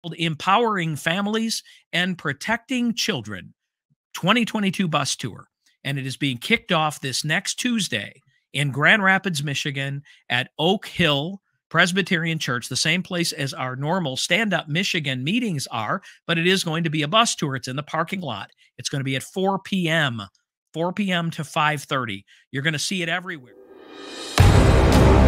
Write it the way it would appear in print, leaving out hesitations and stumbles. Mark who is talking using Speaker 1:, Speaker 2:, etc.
Speaker 1: Empowering Families and Protecting Children 2022 bus tour. And it is being kicked off this next Tuesday in Grand Rapids, Michigan at Oak Hill Presbyterian Church, the same place as our normal Stand Up Michigan meetings are, but it is going to be a bus tour. It's in the parking lot. It's going to be at 4 p.m., 4 p.m. to 5:30. You're going to see it everywhere.